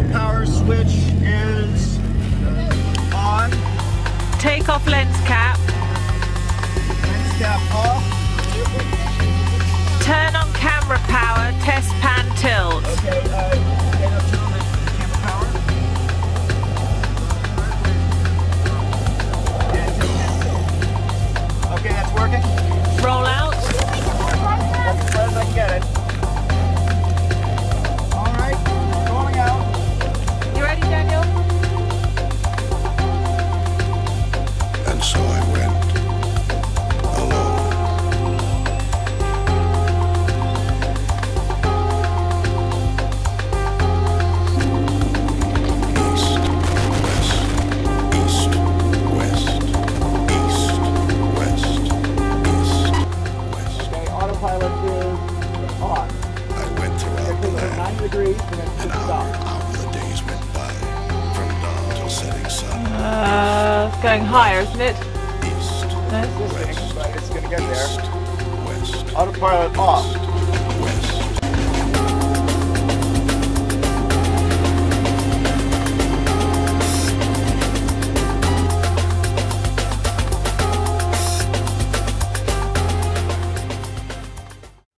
Auto power switch is on. Take off lens cap. Lens cap off. Turn on camera power, test pan tilt. Okay, get up to the camera power. Okay, that's working. Roll out. That's as far as I can get it. All right, rolling out. You ready, Daniel? And so I went alone. East, west, east, west, east, west. Okay, autopilot is on. I went throughout the land. 90 degrees and then An hour the days went by, from dawn till setting sun. Going higher, isn't it? East, No? This thing, but it's going to get there. east, west. Autopilot off.